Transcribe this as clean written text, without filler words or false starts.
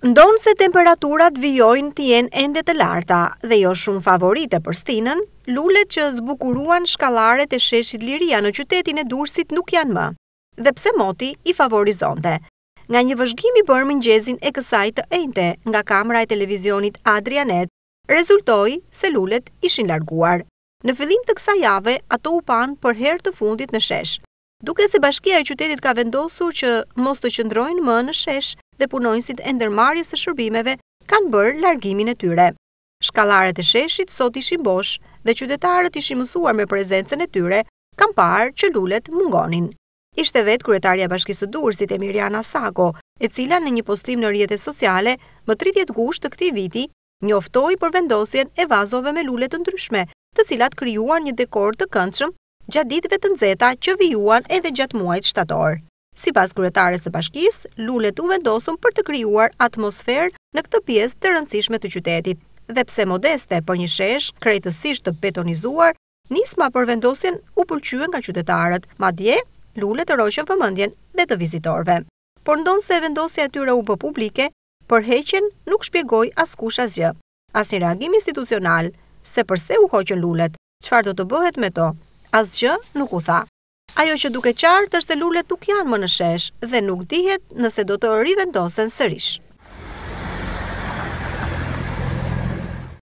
Ndonë se temperaturat vijojnë të jenë ende të larta dhe jo shumë favorite për stinën, lulet që zbukuruan shkallaret e sheshit Liria në qytetin e Durrësit nuk janë më, dhe pse moti i favorizonte. Nga një vëzhgim i bërë mëngjezin e kësaj të enjte nga kamera e televizionit Adrianet, rezultoi se lulet ishin larguar. Në fillim të kësaj jave, ato u pan për herë të fundit në shesh, duke se Bashkia e Qytetit ka vendosur që mos të qëndrojnë më në shesh dhe punonjësit e ndërmarrjes së shërbimeve kanë bërë largimin e tyre. Shkallaret e sheshit sot ishin bosh dhe qytetarët ishin mësuar me prezencën e tyre, kanë parë që lulet mungonin. Ishte vetë kryetaria e Bashkisë së Durrësit Emiriana Sako, e cila në një postim në rrjetet sociale më 30 gusht të këtij viti njoftoi për vendosjen e vazove me lule të ndryshme, të cilat krijuan një dekor të këndshëm gjatë ditëve të nxehta që vijuan edhe gjatë muajit shtator. Sipas kryetares së bashkisë, lulet u vendosën për të krijuar atmosferë në këtë pjesë të rëndësishme të qytetit. Dhe pse modeste për një shesh krejtësisht të betonizuar, nisma për vendosjen u pëlqyen nga qytetarët, madje lulet roqën vëmendjen dhe të vizitorëve. Por ndonse vendosja e tyre u bë publike, për heqjen nuk shpjegoi askush asgjë. Asnjë reagim institucional se pse u hoqën lulet, çfarë do të bëhet me to, asgjë nuk u tha. Ajo që duket qartë është se lulet nuk janë më në shesh dhe nuk dihet nëse do të rivendosen sërish.